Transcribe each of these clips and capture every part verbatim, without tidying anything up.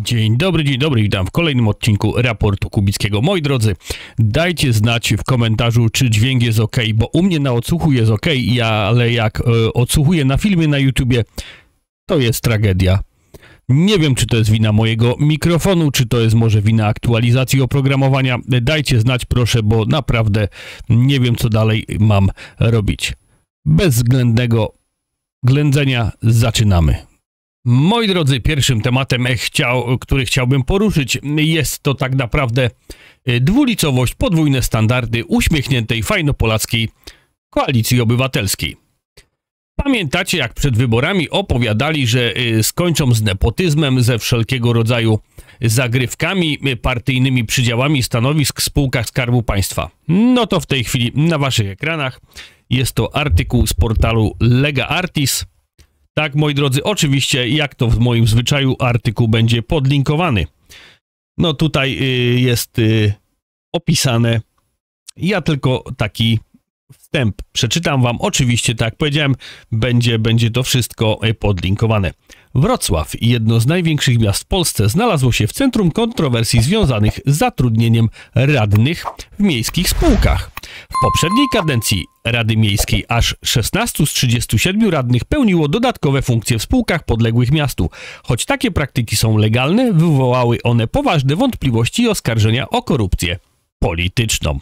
Dzień dobry, dzień dobry, witam w kolejnym odcinku Raportu Kubickiego. Moi drodzy, dajcie znać w komentarzu, czy dźwięk jest ok, bo u mnie na odsłuchu jest ok, ja, ale jak e, odsłuchuję na filmie na YouTubie, to jest tragedia. Nie wiem, czy to jest wina mojego mikrofonu, czy to jest może wina aktualizacji oprogramowania. Dajcie znać, proszę, bo naprawdę nie wiem, co dalej mam robić. Bez względnego ględzenia zaczynamy. Moi drodzy, pierwszym tematem, chciał, który chciałbym poruszyć, jest to tak naprawdę dwulicowość, podwójne standardy uśmiechniętej fajnopolackiej Koalicji Obywatelskiej. Pamiętacie, jak przed wyborami opowiadali, że skończą z nepotyzmem, ze wszelkiego rodzaju zagrywkami, partyjnymi przydziałami stanowisk w spółkach Skarbu Państwa. No to w tej chwili na waszych ekranach jest to artykuł z portalu Lega Artis. Tak, moi drodzy, oczywiście, jak to w moim zwyczaju, artykuł będzie podlinkowany. No tutaj y, jest y, opisane. Ja tylko taki wstęp przeczytam wam. Oczywiście, tak jak powiedziałem, będzie, będzie to wszystko podlinkowane. Wrocław, jedno z największych miast w Polsce, znalazło się w centrum kontrowersji związanych z zatrudnieniem radnych w miejskich spółkach. W poprzedniej kadencji Rady Miejskiej aż szesnastu z trzydziestu siedmiu radnych pełniło dodatkowe funkcje w spółkach podległych miastu. Choć takie praktyki są legalne, wywołały one poważne wątpliwości i oskarżenia o korupcję polityczną.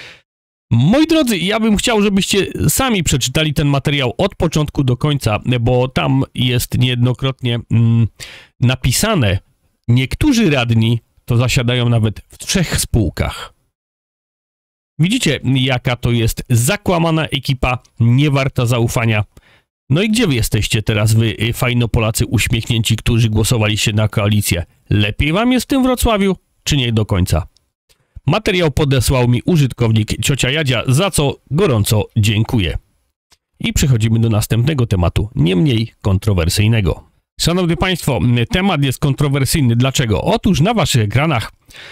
Moi drodzy, ja bym chciał, żebyście sami przeczytali ten materiał od początku do końca, bo tam jest niejednokrotnie mm, napisane, niektórzy radni to zasiadają nawet w trzech spółkach. Widzicie, jaka to jest zakłamana ekipa, niewarta zaufania. No i gdzie wy jesteście teraz, wy fajnopolacy uśmiechnięci, którzy głosowaliście na koalicję? Lepiej wam jest w tym Wrocławiu, czy nie do końca? Materiał podesłał mi użytkownik Ciocia Jadzia, za co gorąco dziękuję. I przechodzimy do następnego tematu, nie mniej kontrowersyjnego. Szanowni Państwo, temat jest kontrowersyjny. Dlaczego? Otóż na waszych ekranach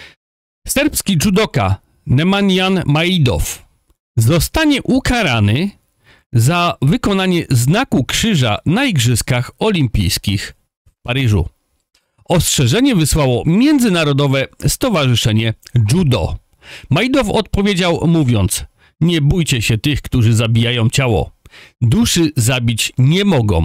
serbski judoka Nemanja Majdow zostanie ukarany za wykonanie znaku krzyża na Igrzyskach Olimpijskich w Paryżu. Ostrzeżenie wysłało Międzynarodowe Stowarzyszenie Judo. Majdow odpowiedział mówiąc: nie bójcie się tych, którzy zabijają ciało. Duszy zabić nie mogą.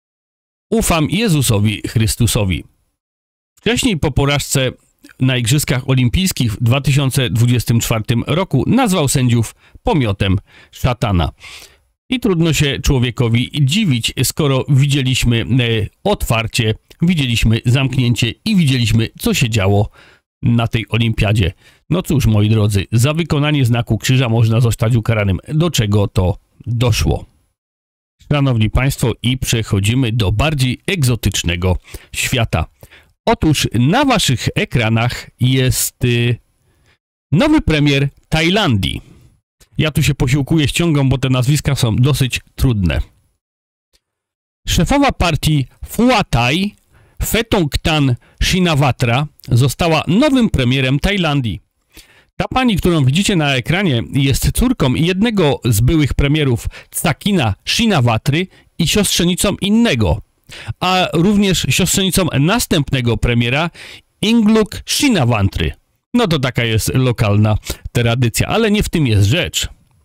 Ufam Jezusowi Chrystusowi. Wcześniej po porażce na Igrzyskach Olimpijskich w dwa tysiące dwudziestym czwartym roku nazwał sędziów pomiotem szatana. I trudno się człowiekowi dziwić, skoro widzieliśmy e, otwarcie, widzieliśmy zamknięcie i widzieliśmy, co się działo na tej olimpiadzie. No cóż, moi drodzy, za wykonanie znaku krzyża można zostać ukaranym. Do czego to doszło? Szanowni Państwo, i przechodzimy do bardziej egzotycznego świata. Otóż na waszych ekranach jest y, nowy premier Tajlandii. Ja tu się posiłkuję ściągą, bo te nazwiska są dosyć trudne. Szefowa partii Phua Thai, Phewthong Shinawatra, została nowym premierem Tajlandii. Ta pani, którą widzicie na ekranie, jest córką jednego z byłych premierów Thakina Shinawatry i siostrzenicą innego, a również siostrzenicą następnego premiera Yingluck Shinawatry. No to taka jest lokalna tradycja, ale nie w tym jest rzecz.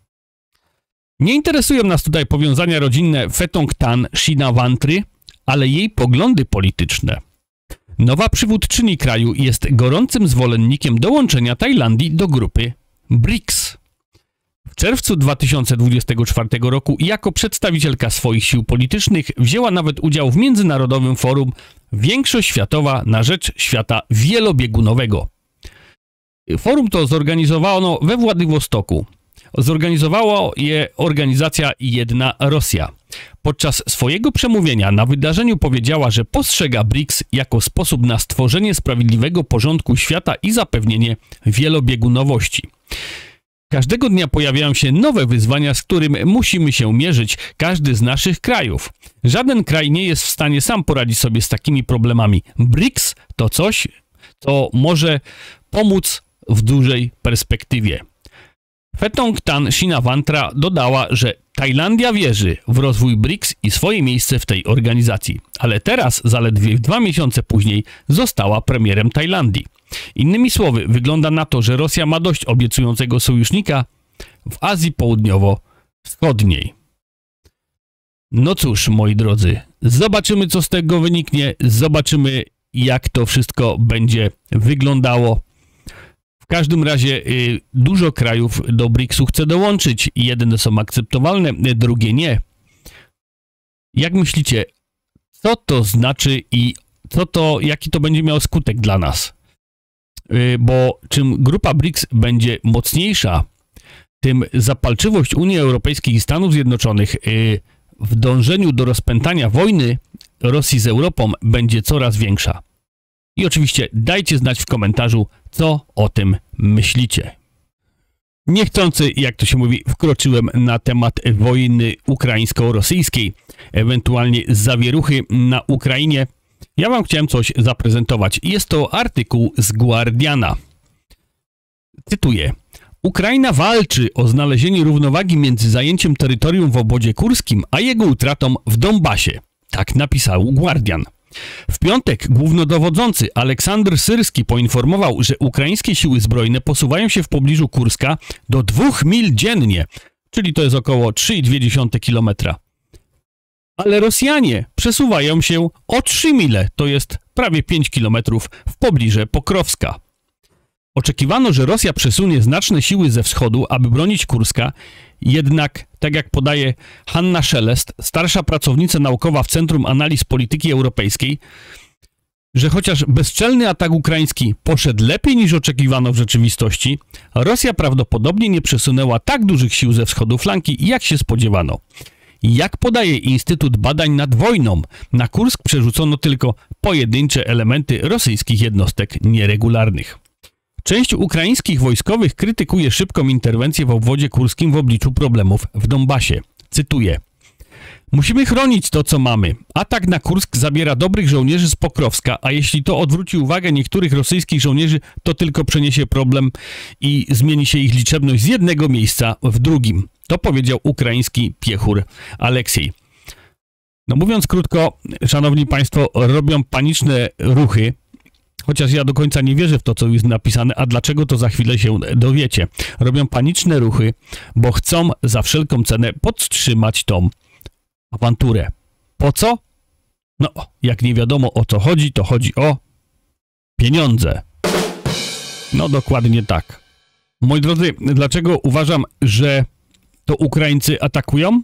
Nie interesują nas tutaj powiązania rodzinne Phewthong Shinawatry, ale jej poglądy polityczne. Nowa przywódczyni kraju jest gorącym zwolennikiem dołączenia Tajlandii do grupy B R I C S. W czerwcu dwa tysiące dwudziestego czwartego roku jako przedstawicielka swoich sił politycznych wzięła nawet udział w międzynarodowym forum Większość Światowa na rzecz świata wielobiegunowego. Forum to zorganizowano we Władywostoku. Zorganizowała je organizacja Jedna Rosja. Podczas swojego przemówienia na wydarzeniu powiedziała, że postrzega B R I C S jako sposób na stworzenie sprawiedliwego porządku świata i zapewnienie wielobiegunowości. Każdego dnia pojawiają się nowe wyzwania, z którym musimy się mierzyć, każdy z naszych krajów. Żaden kraj nie jest w stanie sam poradzić sobie z takimi problemami. B R I C S to coś, co może pomóc w dużej perspektywie. Phetongtan Shinawatra dodała, że Tajlandia wierzy w rozwój briks i swoje miejsce w tej organizacji, ale teraz, zaledwie dwa miesiące później, została premierem Tajlandii. Innymi słowy, wygląda na to, że Rosja ma dość obiecującego sojusznika w Azji Południowo-Wschodniej. No cóż, moi drodzy, zobaczymy, co z tego wyniknie, zobaczymy, jak to wszystko będzie wyglądało. W każdym razie y, dużo krajów do briksu chce dołączyć. Jedne są akceptowalne, drugie nie. Jak myślicie, co to znaczy i co to, jaki to będzie miało skutek dla nas? Y, bo czym grupa briks będzie mocniejsza, tym zapalczywość Unii Europejskiej i Stanów Zjednoczonych y, w dążeniu do rozpętania wojny Rosji z Europą będzie coraz większa. I oczywiście dajcie znać w komentarzu, co o tym myślicie. Niechcący, jak to się mówi, wkroczyłem na temat wojny ukraińsko-rosyjskiej, ewentualnie zawieruchy na Ukrainie. Ja wam chciałem coś zaprezentować. Jest to artykuł z Guardiana. Cytuję. Ukraina walczy o znalezienie równowagi między zajęciem terytorium w obozie kurskim, a jego utratą w Donbasie. Tak napisał Guardian. W piątek głównodowodzący Aleksander Syrski poinformował, że ukraińskie siły zbrojne posuwają się w pobliżu Kurska do dwóch mil dziennie, czyli to jest około trzy przecinek dwa kilometra. Ale Rosjanie przesuwają się o trzy mile, to jest prawie pięć kilometrów w pobliże Pokrowska. Oczekiwano, że Rosja przesunie znaczne siły ze wschodu, aby bronić Kurska, jednak, tak jak podaje Hanna Szelest, starsza pracownica naukowa w Centrum Analiz Polityki Europejskiej, że chociaż bezczelny atak ukraiński poszedł lepiej niż oczekiwano w rzeczywistości, Rosja prawdopodobnie nie przesunęła tak dużych sił ze wschodu flanki, jak się spodziewano. Jak podaje Instytut Badań nad Wojną, na Kursk przerzucono tylko pojedyncze elementy rosyjskich jednostek nieregularnych. Część ukraińskich wojskowych krytykuje szybką interwencję w obwodzie kurskim w obliczu problemów w Donbasie. Cytuję. Musimy chronić to, co mamy. Atak na Kursk zabiera dobrych żołnierzy z Pokrowska, a jeśli to odwróci uwagę niektórych rosyjskich żołnierzy, to tylko przeniesie problem i zmieni się ich liczebność z jednego miejsca w drugim. To powiedział ukraiński piechur Aleksiej. No mówiąc krótko, szanowni państwo, robią paniczne ruchy, chociaż ja do końca nie wierzę w to, co jest napisane, a dlaczego, to za chwilę się dowiecie. Robią paniczne ruchy, bo chcą za wszelką cenę podtrzymać tą awanturę. Po co? No, jak nie wiadomo, o co chodzi, to chodzi o pieniądze. No, dokładnie tak. Moi drodzy, dlaczego uważam, że to Ukraińcy atakują?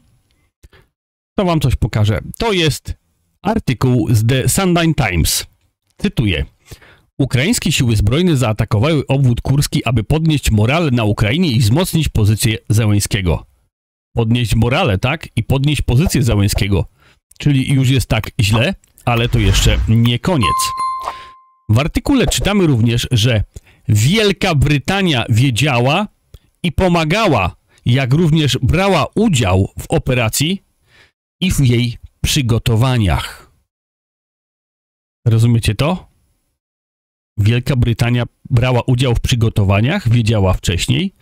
To wam coś pokażę. To jest artykuł z The Sunday Times. Cytuję. Ukraińskie siły zbrojne zaatakowały obwód kurski, aby podnieść morale na Ukrainie i wzmocnić pozycję Zełenskiego. Podnieść morale, tak? I podnieść pozycję Zełenskiego. Czyli już jest tak źle, ale to jeszcze nie koniec. W artykule czytamy również, że Wielka Brytania wiedziała i pomagała, jak również brała udział w operacji i w jej przygotowaniach. Rozumiecie to? Wielka Brytania brała udział w przygotowaniach, wiedziała wcześniej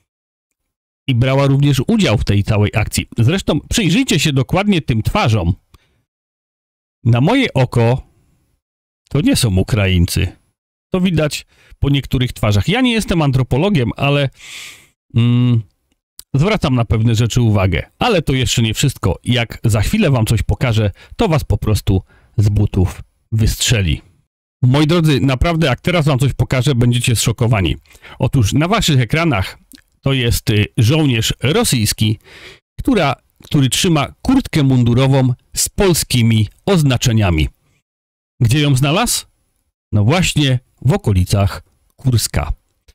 i brała również udział w tej całej akcji. Zresztą przyjrzyjcie się dokładnie tym twarzom. Na moje oko to nie są Ukraińcy. To widać po niektórych twarzach. Ja nie jestem antropologiem, ale mm, zwracam na pewne rzeczy uwagę. Ale to jeszcze nie wszystko. Jak za chwilę wam coś pokażę, to was po prostu z butów wystrzeli. Moi drodzy, naprawdę jak teraz wam coś pokażę, będziecie zszokowani. Otóż na waszych ekranach to jest żołnierz rosyjski, która, który trzyma kurtkę mundurową z polskimi oznaczeniami. Gdzie ją znalazł? No właśnie w okolicach Kurska.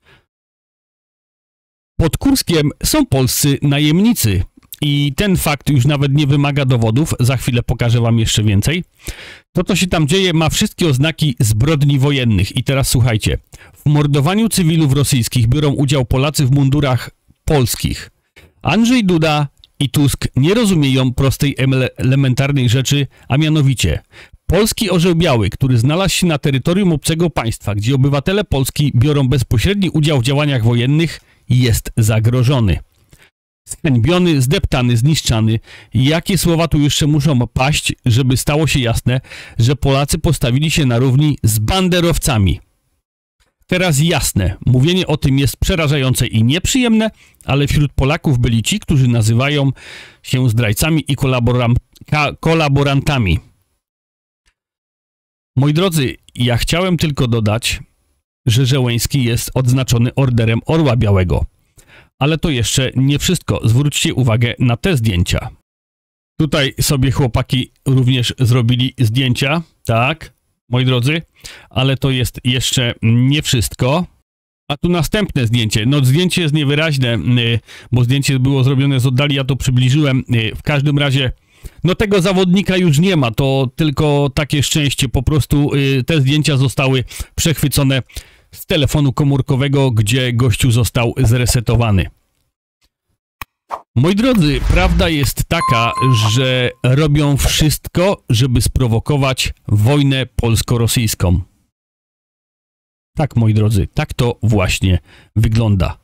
Pod Kurskiem są polscy najemnicy i ten fakt już nawet nie wymaga dowodów, za chwilę pokażę wam jeszcze więcej. To, co się tam dzieje, ma wszystkie oznaki zbrodni wojennych. I teraz słuchajcie. W mordowaniu cywilów rosyjskich biorą udział Polacy w mundurach polskich. Andrzej Duda i Tusk nie rozumieją prostej, elementarnej rzeczy, a mianowicie polski orzeł biały, który znalazł się na terytorium obcego państwa, gdzie obywatele Polski biorą bezpośredni udział w działaniach wojennych, jest zagrożony. Zhańbiony, zdeptany, zniszczany. Jakie słowa tu jeszcze muszą paść, żeby stało się jasne, że Polacy postawili się na równi z banderowcami. Teraz jasne, mówienie o tym jest przerażające i nieprzyjemne, ale wśród Polaków byli ci, którzy nazywają się zdrajcami i kolaboram kolaborantami. Moi drodzy, ja chciałem tylko dodać, że Zełenski jest odznaczony Orderem Orła Białego. Ale to jeszcze nie wszystko. Zwróćcie uwagę na te zdjęcia. Tutaj sobie chłopaki również zrobili zdjęcia, tak, moi drodzy, ale to jest jeszcze nie wszystko. A tu następne zdjęcie. No zdjęcie jest niewyraźne, bo zdjęcie było zrobione z oddali, ja to przybliżyłem. W każdym razie, no tego zawodnika już nie ma, to tylko takie szczęście. Po prostu te zdjęcia zostały przechwycone z telefonu komórkowego, gdzie gościu został zresetowany. Moi drodzy, prawda jest taka, że robią wszystko, żeby sprowokować wojnę polsko-rosyjską. Tak, moi drodzy, tak to właśnie wygląda.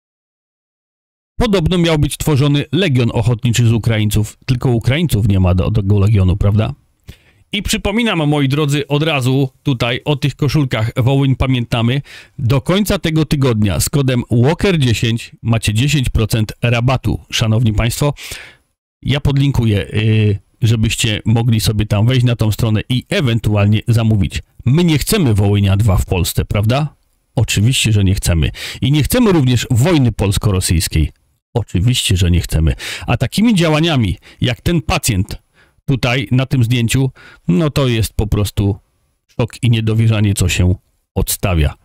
Podobno miał być tworzony Legion Ochotniczy z Ukraińców, tylko Ukraińców nie ma do tego Legionu, prawda? I przypominam, moi drodzy, od razu tutaj o tych koszulkach Wołyń pamiętamy. Do końca tego tygodnia z kodem Walker dziesięć macie dziesięć procent rabatu, szanowni państwo. Ja podlinkuję, yy, żebyście mogli sobie tam wejść na tą stronę i ewentualnie zamówić. My nie chcemy Wołynia dwa w Polsce, prawda? Oczywiście, że nie chcemy. I nie chcemy również wojny polsko-rosyjskiej. Oczywiście, że nie chcemy. A takimi działaniami, jak ten pacjent tutaj na tym zdjęciu, no to jest po prostu szok i niedowierzanie, co się odstawia.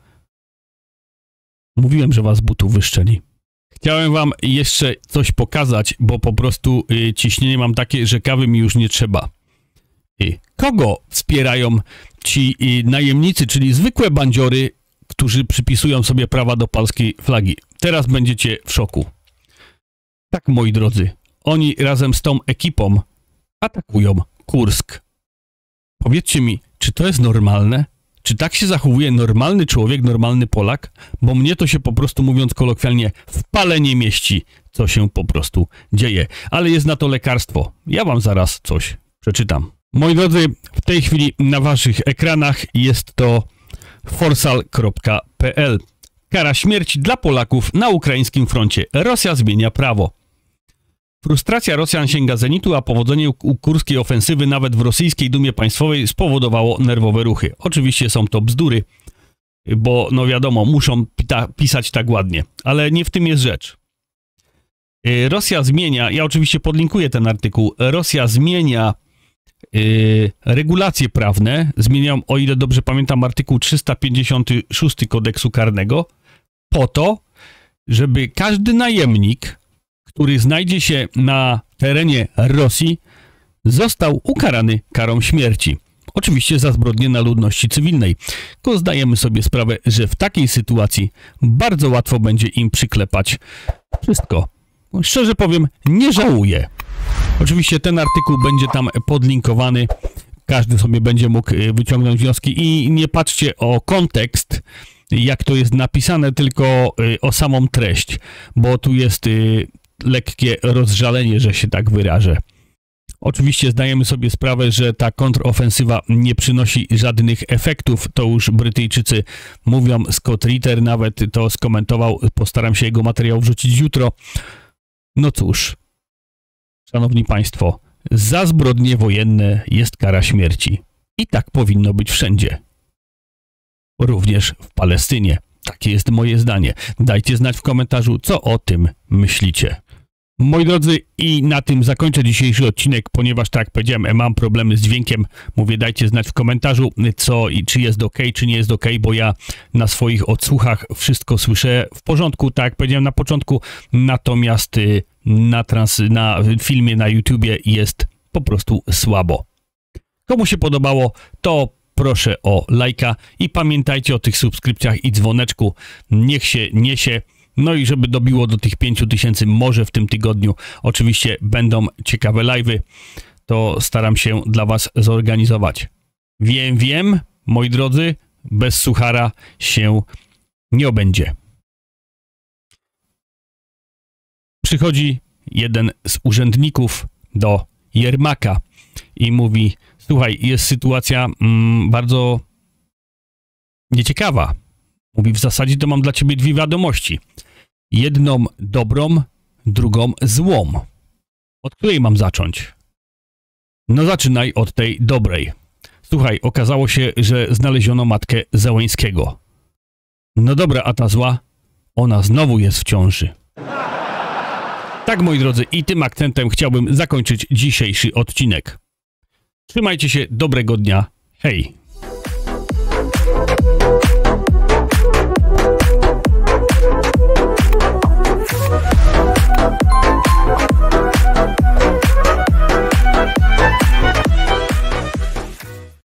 Mówiłem, że was z butów wyszczeli. Chciałem wam jeszcze coś pokazać, bo po prostu y, ciśnienie mam takie, że kawy mi już nie trzeba. Y, kogo wspierają ci y, najemnicy, czyli zwykłe bandziory, którzy przypisują sobie prawa do polskiej flagi? Teraz będziecie w szoku. Tak, moi drodzy, oni razem z tą ekipą atakują Kursk. Powiedzcie mi, czy to jest normalne? Czy tak się zachowuje normalny człowiek, normalny Polak? Bo mnie to się po prostu, mówiąc kolokwialnie, w pale nie mieści, co się po prostu dzieje. Ale jest na to lekarstwo. Ja wam zaraz coś przeczytam. Moi drodzy, w tej chwili na waszych ekranach jest to forsal kropka p l. Kara śmierci dla Polaków na ukraińskim froncie. Rosja zmienia prawo. Frustracja Rosjan sięga zenitu, a powodzenie kurskiej ofensywy nawet w rosyjskiej Dumie Państwowej spowodowało nerwowe ruchy. Oczywiście są to bzdury, bo no wiadomo, muszą pisać tak ładnie, ale nie w tym jest rzecz. Rosja zmienia, ja oczywiście podlinkuję ten artykuł, Rosja zmienia yy, regulacje prawne, zmieniam, o ile dobrze pamiętam, artykuł trzysta pięćdziesiąty szósty kodeksu karnego, po to, żeby każdy najemnik, który znajdzie się na terenie Rosji, został ukarany karą śmierci. Oczywiście za zbrodnie na ludności cywilnej. Tylko zdajemy sobie sprawę, że w takiej sytuacji bardzo łatwo będzie im przyklepać wszystko. Szczerze powiem, nie żałuję. Oczywiście ten artykuł będzie tam podlinkowany. Każdy sobie będzie mógł wyciągnąć wnioski i nie patrzcie o kontekst, jak to jest napisane, tylko o samą treść, bo tu jest lekkie rozżalenie, że się tak wyrażę. Oczywiście zdajemy sobie sprawę, że ta kontrofensywa nie przynosi żadnych efektów. To już Brytyjczycy mówią. Scott Ritter nawet to skomentował. Postaram się jego materiał wrzucić jutro. No cóż, szanowni państwo, za zbrodnie wojenne jest kara śmierci. I tak powinno być wszędzie. Również w Palestynie. Takie jest moje zdanie. Dajcie znać w komentarzu, co o tym myślicie. Moi drodzy, i na tym zakończę dzisiejszy odcinek, ponieważ tak jak powiedziałem, mam problemy z dźwiękiem. Mówię, dajcie znać w komentarzu, co i czy jest ok, czy nie jest ok, bo ja na swoich odsłuchach wszystko słyszę w porządku, tak jak powiedziałem na początku, natomiast na, trans, na filmie na YouTubie jest po prostu słabo. Komu się podobało, to proszę o lajka i pamiętajcie o tych subskrypcjach i dzwoneczku, niech się niesie. No i żeby dobiło do tych pięciu tysięcy, może w tym tygodniu oczywiście będą ciekawe live'y, to staram się dla was zorganizować. Wiem, wiem, moi drodzy, bez suchara się nie obędzie. przychodzi jeden z urzędników do Jermaka i mówi: słuchaj, jest sytuacja mm, bardzo nieciekawa. Mówi: w zasadzie to mam dla ciebie dwie wiadomości. Jedną dobrą, drugą złą. Od której mam zacząć? No zaczynaj od tej dobrej. Słuchaj, okazało się, że znaleziono matkę Załęskiego. No dobra, a ta zła? Ona znowu jest w ciąży. Tak, moi drodzy, i tym akcentem chciałbym zakończyć dzisiejszy odcinek. Trzymajcie się, dobrego dnia. Hej!